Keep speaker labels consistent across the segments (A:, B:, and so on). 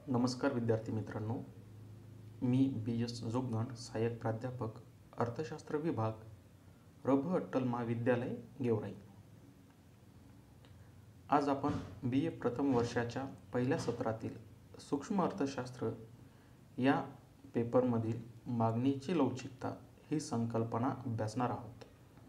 A: नमस्कार विद्यार्थी मित्रांनो, मी BS जोगदंड, सहाय्यक प्राध्यापक, अर्थशास्त्र विभाग, रभ अट्टल महाविद्यालय, गेवराई. आज आपण BA प्रथम वर्षाच्या पहिल्या सत्रातील सूक्ष्म अर्थशास्त्र या पेपरमधील मागणीची लवचिकता ही संकल्पना अभ्यासणार आहोत.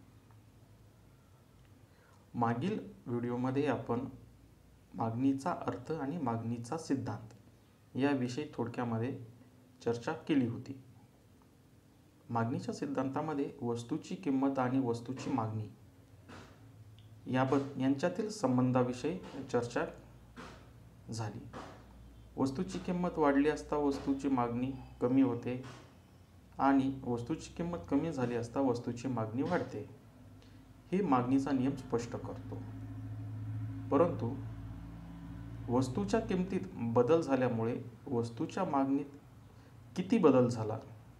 A: मागील व्हिडिओमध्ये आपण मागणीचा अर्थ आणि मागणीचा सिद्धांत याविषयी थोडक्यामध्ये चर्चा केली होती. मागणीच्या सिद्धांतामध्ये वस्तूची किंमत आणि वस्तूची मागणी यांच्यातील संबंधाविषयी चर्चा झाली. वस्तूची किंमत वाढली असता वस्तूची मागणी कमी होते आणि वस्तूची किंमत कमी झाली असता वस्तूची मागणी वाढते, हे मागणीचा नियम स्पष्ट करतो. परंतु वस्तूच्या किमतीत बदल झाल्यामुळे वस्तूच्या मागणीत किती बदल झाला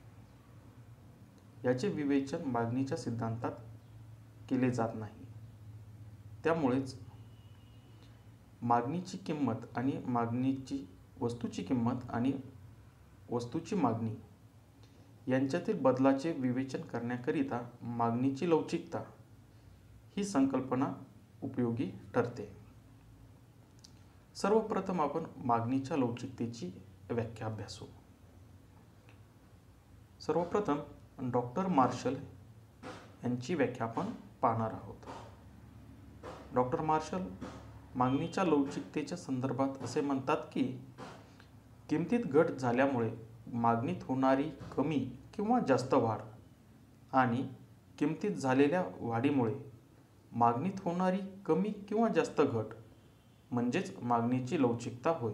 A: याचे विवेचन मागणीच्या सिद्धांतात केले जात नाही. त्यामुळेच मागणीची किंमत आणि वस्तूची किंमत आणि वस्तूची मागणी यांच्यातील बदलाचे विवेचन करण्याकरिता मागणीची लवचिकता ही संकल्पना उपयोगी ठरते. सर्वप्रथम आपण मागणीच्या लवचिकतेची व्याख्या अभ्यासू. सर्वप्रथम डॉक्टर मार्शल यांची व्याख्या आपण पाहणार आहोत. डॉक्टर मार्शल मागणीच्या लवचिकतेच्या संदर्भात असे म्हणतात की किमतीत घट झाल्यामुळे मागणीत होणारी कमी किंवा जास्त वाढ आणि किमतीत झालेल्या वाढीमुळे मागणीत होणारी कमी किंवा जास्त घट म्हणजेच मागणीची लवचिकता होय.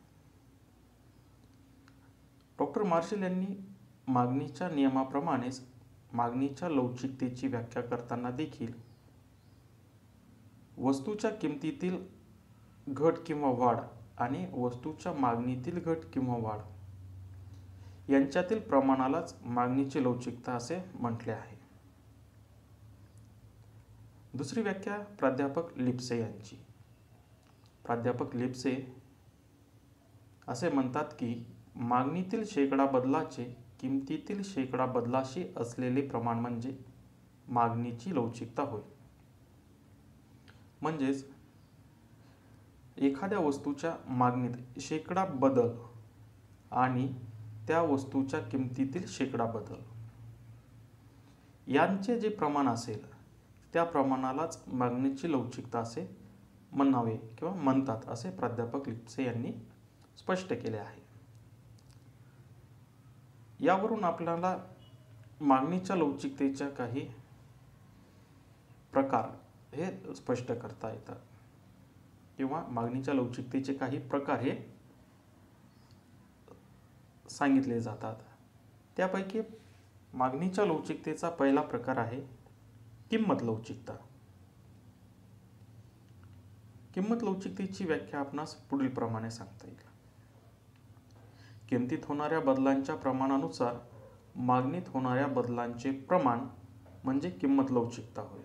A: डॉक्टर मार्शल यांनी मागणीच्या नियमाप्रमाणेच मागणीच्या लवचिकतेची व्याख्या करताना देखील वस्तूच्या किमतीतील घट किंवा वाढ आणि वस्तूच्या मागणीतील घट किंवा वाढ यांच्यातील प्रमाणालाच मागणीची लवचिकता असे म्हटले आहे. दुसरी व्याख्या प्राध्यापक लिप्से यांची. प्राध्यापक लिप्से असे म्हणतात की मागणीतील शेकडा बदलाचे किमतीतील शेकडा बदलाशी असलेले प्रमाण म्हणजे मागणीची लवचिकता होय. म्हणजेच एखाद्या वस्तूच्या मागणीत शेकडा बदल आणि त्या वस्तूच्या किमतीतील शेकडा बदल यांचे जे प्रमाण असेल त्या प्रमाणालाच मागणीची लवचिकता असे म्हणावे किंवा म्हणतात असे प्राध्यापक लिप्से यांनी स्पष्ट केले आहे. यावरून आपल्याला मागणीच्या लवचिकतेच्या काही प्रकार हे स्पष्ट करता येतात किंवा मागणीच्या लवचिकतेचे काही प्रकार हे सांगितले जातात. त्यापैकी मागणीच्या लवचिकतेचा पहिला प्रकार आहे किंमत लवचिकता. किंमत लवचिकतेची व्याख्या आपणास पुढील प्रमाणे सांगता येईल. किमतीत होणाऱ्या बदलांच्या प्रमाणानुसार मागणीत होणाऱ्या बदलांचे प्रमाण म्हणजे किंमत लवचिकता होय.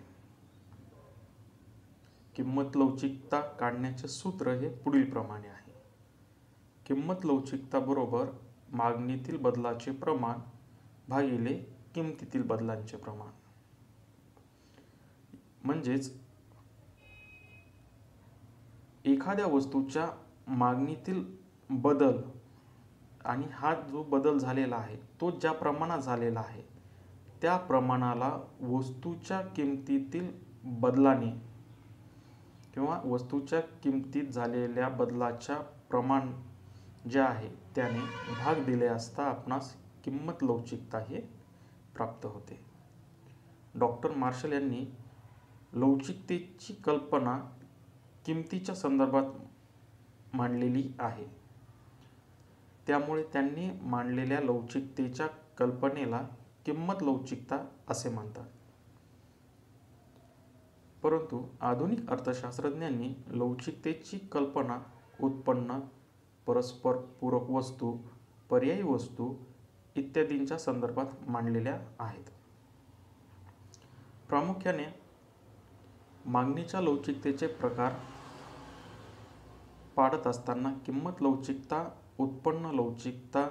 A: किंमत लवचिकता काढण्याचे सूत्र हे पुढील प्रमाणे आहे. किंमत लवचिकता बरोबर मागणीतील बदलाचे प्रमाण भागिले किमतीतील बदलांचे प्रमाण. म्हणजेच एखाद्या वस्तूच्या मागणीतील बदल आणि हा जो बदल झालेला आहे तो ज्या प्रमाणात झालेला आहे त्या प्रमाणाला वस्तूच्या किमतीतील बदलाने किंवा वस्तूच्या किमतीत झालेल्या बदलाच्या प्रमाण जे आहे त्याने भाग दिले असता आपणास किंमत लवचिकता हे प्राप्त होते. डॉक्टर मार्शल यांनी लवचिकतेची कल्पना किमतीच्या संदर्भात मांडलेली आहे. त्यामुळे त्यांनी मांडलेल्या लवचिकतेच्या कल्पनेला किंमत लवचिकता असे म्हणतात. परंतु आधुनिक अर्थशास्त्रज्ञांनी लवचिकतेची कल्पना उत्पन्न, परस्पर पूरक वस्तू, पर्यायी वस्तू इत्यादींच्या संदर्भात मांडलेल्या आहेत. प्रामुख्याने मागणीच्या लवचिकतेचे प्रकार पाडत असताना किंमत लवचिकता उत्पन्न लवचिकता,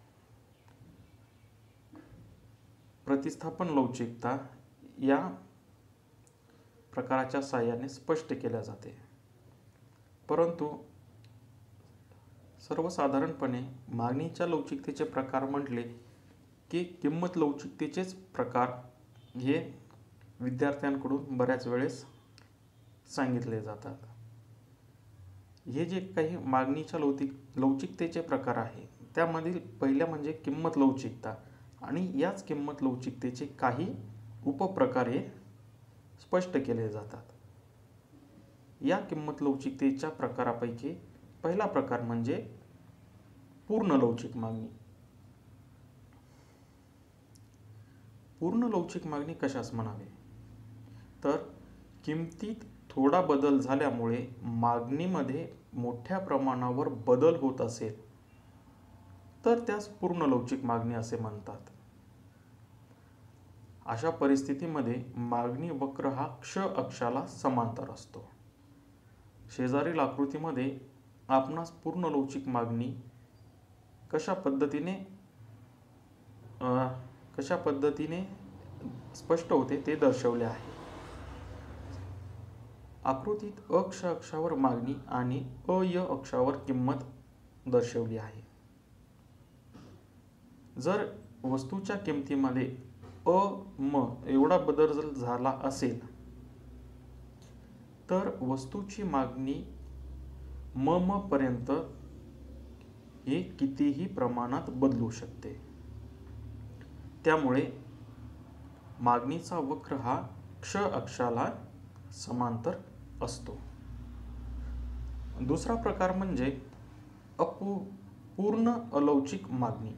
A: प्रतिस्थापन लवचिकता या प्रकाराच्या साहाय्याने स्पष्ट केल्या जाते. परंतु सर्वसाधारणपणे मागणीच्या लवचिकतेचे प्रकार म्हटले की किंमत लवचिकतेचेच प्रकार हे विद्यार्थ्यांकडून बऱ्याच वेळेस सांगितले जातात. हे जे काही मागणीच्या लवचिकतेचे प्रकार आहे त्यामधील पहिल्या म्हणजे किंमत लवचिकता आणि याच किंमत लवचिकतेचे काही उपप्रकार हे स्पष्ट केले जातात. या किंमत लवचिकतेच्या प्रकारापैकी पहिला प्रकार म्हणजे पूर्ण लवचिक मागणी. पूर्ण लवचिक मागणी कशास म्हणावे तर किमतीत थोडा बदल झाल्यामुळे मागणीमध्ये मोठ्या प्रमाणावर बदल होत असेल तर त्यास पूर्ण लवचिक मागणी असे म्हणतात. अशा परिस्थितीमध्ये मागणी वक्र हा क्ष अक्षाला समांतर असतो. शेजारील आकृतीमध्ये आपणास पूर्ण लवचिक मागणी कशा पद्धतीने स्पष्ट होते ते दर्शवले आहे. आकृतीत अक्ष अक्षावर मागणी आणि अय अक्षावर किंमत दर्शवली आहे. जर वस्तूच्या किमतीमध्ये म एवढा बदल जर झाला असेल तर वस्तूची मागणी म पर्यंत हे कितीही प्रमाणात बदलू शकते. त्यामुळे मागणीचा वक्र हा क्ष अक्षाला समांतर असतो. दुसरा प्रकार म्हणजे पूर्ण अलवचिक मागणी.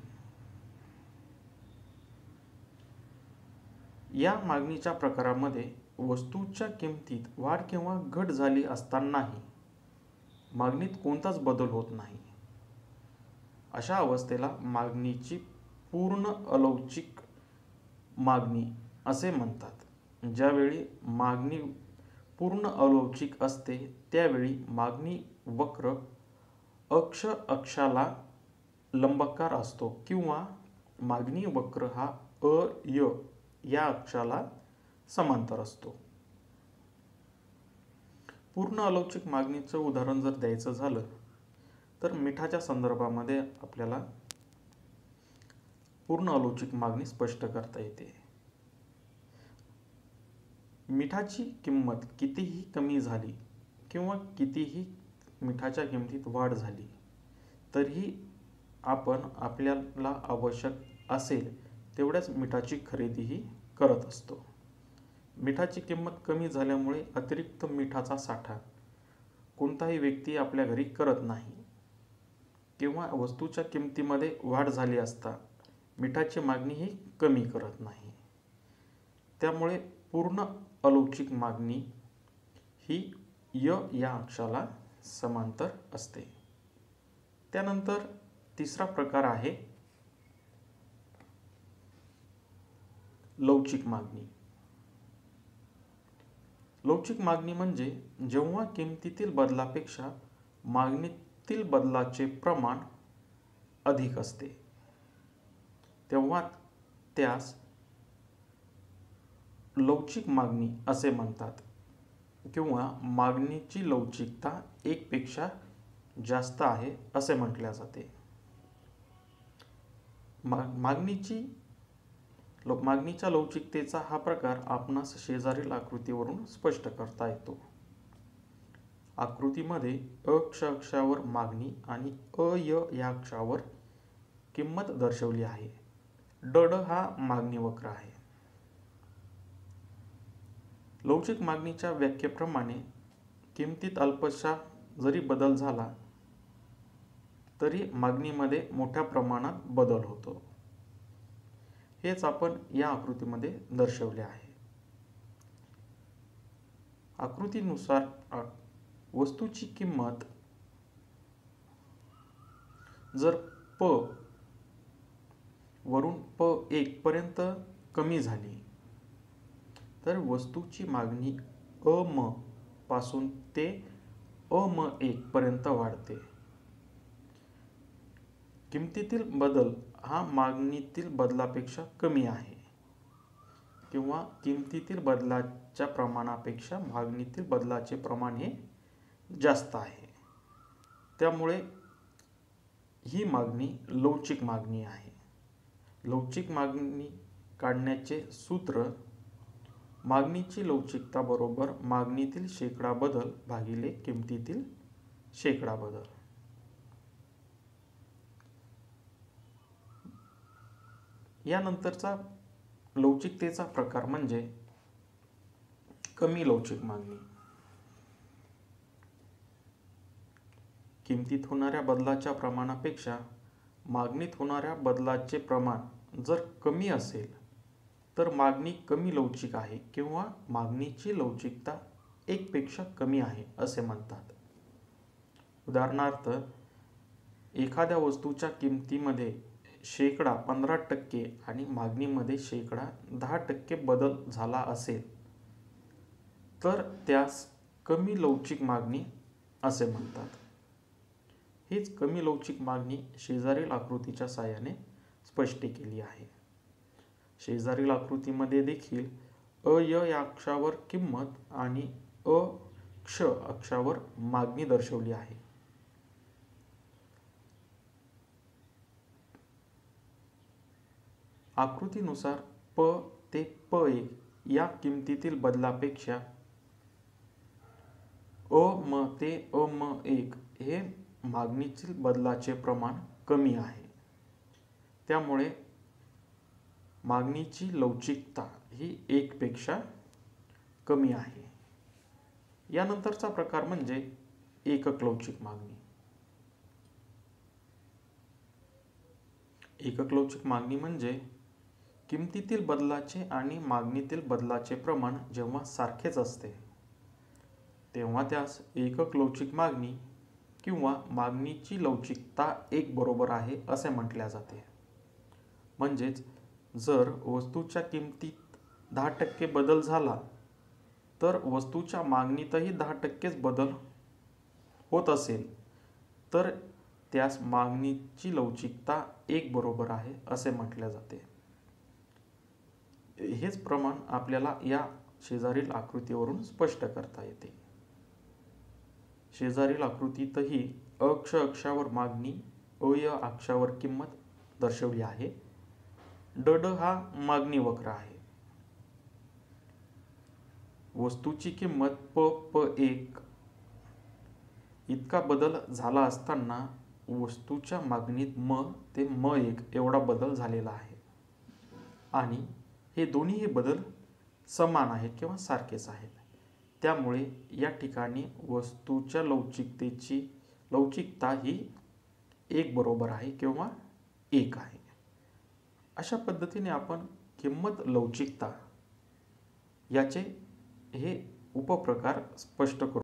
A: या मागणीच्या प्रकारामध्ये वस्तूच्या किमतीत वाढ किंवा घट झाली असतानाही मागणीत कोणताच बदल होत नाही. अशा अवस्थेला मागणीची पूर्ण अलवचिक मागणी असे म्हणतात. ज्यावेळी मागणी पूर्ण अलवचिक असते त्यावेळी मागणी वक्र अक्ष अक्षाला लंबाकार असतो किंवा मागणी वक्र हा अय या अक्षाला समांतर असतो. पूर्ण अलवचिक मागणीचं उदाहरण जर द्यायचं झालं तर मिठाच्या संदर्भामध्ये आपल्याला पूर्ण अलवचिक मागणी स्पष्ट करता येते. मिठाची किंमत कितीही कमी झाली किंवा कितीही मिठाच्या किमतीत वाढ झाली तरीही आपण आपल्याला आवश्यक असेल तेवढ्याच मिठाची खरेदीही करत असतो. मिठाची किंमत कमी झाल्यामुळे अतिरिक्त मिठाचा साठा कोणताही व्यक्ती आपल्या घरी करत नाही किंवा वस्तूच्या किमतीमध्ये वाढ झाली असता मिठाची मागणीही कमी करत नाही. त्यामुळे पूर्ण अलवचिक मागणी ही या अक्षाला समांतर असते. त्यानंतर तिसरा प्रकार आहे लवचिक मागणी. लवचिक मागणी म्हणजे जेव्हा किमतीतील बदलापेक्षा मागणीतील बदलाचे प्रमाण अधिक असते तेव्हा त्यास लवचिक मागणी असे म्हणतात किंवा मागणीची लवचिकता एकपेक्षा जास्त आहे असे म्हटले जाते. मागणीच्या लवचिकतेचा हा प्रकार आपणास शेजारील आकृतीवरून स्पष्ट करता येतो. आकृतीमध्ये अक्ष अक्षावर मागणी आणि अय या अक्षावर किंमत दर्शवली आहे. ड हा मागणी वक्र आहे. लवचिक मागणीच्या व्याख्येप्रमाणे किमतीत अल्पशा जरी बदल झाला तरी मागणीमध्ये मोठ्या प्रमाणात बदल होतो. हेच आपण या आकृतीमध्ये दर्शवले आहे. आकृतीनुसार वस्तूची किंमत जर प वरून P1 पर्यंत कमी झाली तर वस्तूची मागणी अम पासून ते अम1 पर्यंत वाढते. किमतीतील बदल हा मागणीतील बदलापेक्षा कमी आहे किंवा किमतीतील बदलाच्या प्रमाणापेक्षा मागणीतील बदलाचे प्रमाण हे जास्त आहे, त्यामुळे ही मागणी लवचिक मागणी आहे. लवचिक मागणी काढण्याचे सूत्र मागणीची लवचिकता बरोबर मागणीतील शेकडा बदल भागिले किमतीतील शेकडा बदल. यानंतरचा लवचिकतेचा प्रकार म्हणजे कमी लवचिक मागणी. किमतीत होणाऱ्या बदलाच्या प्रमाणापेक्षा मागणीत होणाऱ्या बदलाचे प्रमाण जर कमी असेल तर मागणी कमी लवचिक आहे किंवा मागणीची लवचिकता 1 पेक्षा कमी आहे असे म्हणतात. उदाहरणार्थ, एखाद्या वस्तूच्या किमतीमध्ये 15% आणि मागणीमध्ये 10% बदल झाला असेल तर त्यास कमी लवचिक मागणी असे म्हणतात. हीच कमी लवचिक मागणी शेजारील आकृतीच्या साहाय्याने स्पष्ट केली आहे. शेजारील आकृतीमध्ये देखील अ-य या अक्षावर किंमत आणि अ-क्ष अक्षावर मागणी दर्शवली आहे. आकृतीनुसार प ते प1 या किमतीतील बदलापेक्षा अ-म ते अ-म1 हे मागणीतील बदलाचे प्रमाण कमी आहे, त्यामुळे मागणीची लवचिकता ही 1 पेक्षा कमी आहे. यानंतरचा प्रकार म्हणजे एकक लवचिक मागणी. एकक लवचिक मागणी म्हणजे किमतीतील बदलाचे आणि मागणीतील बदलाचे प्रमाण जेव्हा सारखेच असते तेव्हा त्यास एकक लवचिक मागणी किंवा मागणीची लवचिकता 1 बरोबर आहे असे म्हटले जाते. म्हणजेच जर वस्तूच्या किमतीत 10% बदल झाला तर वस्तूच्या मागणीतही 10%च बदल होत असेल तर त्यास मागणीची लवचिकता 1 बरोबर आहे असे म्हटले जाते. हेच प्रमाण आपल्याला या शेजारील आकृतीवरून स्पष्ट करता येते. शेजारील आकृतीतही अक्ष अक्षावर मागणी, अ-य अक्षावर किंमत दर्शवली आहे. ड हा मागणी वक्र आहे. वस्तूची किंमत प-1 इतका बदल झाला असताना वस्तूच्या मागणीत म ते म1 एवढा बदल झालेला आहे आणि हे दोन्हीही बदल समान आहेत किंवा सारखेच आहेत, त्यामुळे या ठिकाणी वस्तूच्या लवचिकता ही 1 बरोबर आहे किंवा 1 आहे. अशा पद्धतीने आपण किंमत लवचिकता याचे हे उपप्रकार स्पष्ट करू.